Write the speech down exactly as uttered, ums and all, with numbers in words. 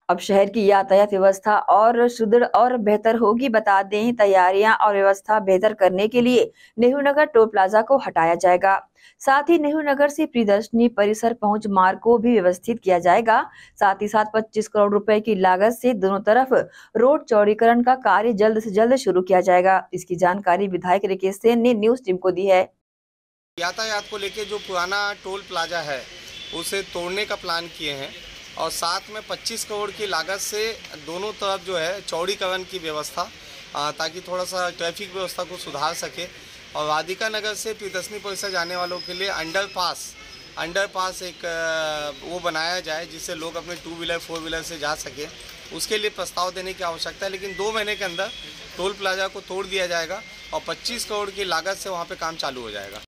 अब शहर की यातायात व्यवस्था और सुदृढ़ और बेहतर होगी। बता दें, तैयारियां और व्यवस्था बेहतर करने के लिए नेहरू नगर टोल प्लाजा को हटाया जाएगा। साथ ही नेहरू नगर से प्रियदर्शनी परिसर पहुंच मार्ग को भी व्यवस्थित किया जाएगा। साथ ही साथ पच्चीस करोड़ रुपए की लागत से दोनों तरफ रोड चौड़ीकरण का कार्य जल्द से जल्द शुरू किया जाएगा। इसकी जानकारी विधायक राकेश सेन ने न्यूज टीम को दी है। यातायात को लेके जो पुराना टोल प्लाजा है उसे तोड़ने का प्लान किए हैं और साथ में पच्चीस करोड़ की लागत से दोनों तरफ जो है चौड़ीकरण की व्यवस्था, ताकि थोड़ा सा ट्रैफिक व्यवस्था को सुधार सके। और राधिका नगर से प्रियदर्शनी परिसर जाने वालों के लिए अंडर पास अंडर पास एक वो बनाया जाए जिससे लोग अपने टू व्हीलर फोर व्हीलर से जा सके। उसके लिए प्रस्ताव देने की आवश्यकता है, लेकिन दो महीने के अंदर टोल प्लाजा को तोड़ दिया जाएगा और पच्चीस करोड़ की लागत से वहाँ पे काम चालू हो जाएगा।